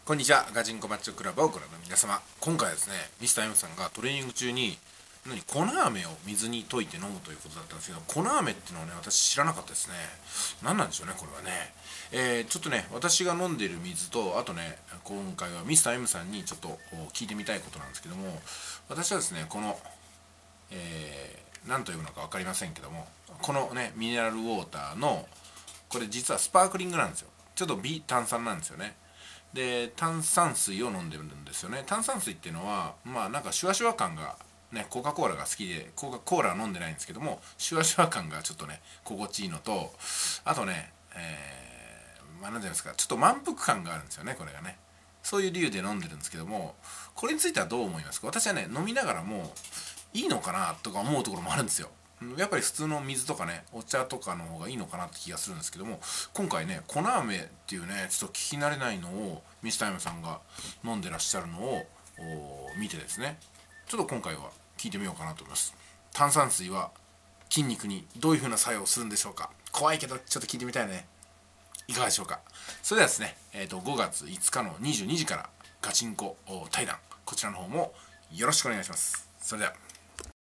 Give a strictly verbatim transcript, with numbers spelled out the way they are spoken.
こんにちは。ガチンコマッチョクラブをご覧の皆様。今回はですね、ミスター M さんがトレーニング中に何粉飴を水に溶いて飲むということだったんですけど、粉飴っていうのはね、私知らなかったですね。何なんでしょうね、これはね。えー、ちょっとね、私が飲んでいる水と、あとね、今回はミスター M さんにちょっと聞いてみたいことなんですけども、私はですね、この、えー、何というのか分かりませんけども、このね、ミネラルウォーターの、これ実はスパークリングなんですよ。ちょっと微炭酸なんですよね。で炭酸水を飲んでるんですよね。炭酸水っていうのはまあなんかシュワシュワ感がね、コカ・コーラが好きでコカ・コーラは飲んでないんですけども、シュワシュワ感がちょっとね心地いいのと、あとね、えー、まあ何ていうんですか、ちょっと満腹感があるんですよね、これがね。そういう理由で飲んでるんですけども、これについてはどう思いますか？私はね、飲みながらもいいのかなとか思うところもあるんですよ。やっぱり普通の水とかね、お茶とかの方がいいのかなって気がするんですけども、今回ね、粉飴っていうね、ちょっと聞き慣れないのをミスター M さんが飲んでらっしゃるのを見てですね、ちょっと今回は聞いてみようかなと思います。炭酸水は筋肉にどういう風な作用をするんでしょうか？怖いけどちょっと聞いてみたいね。いかがでしょうか？それではですね、えー、とごがついつかのにじゅうにじからガチンコ対談、こちらの方もよろしくお願いします。それでは。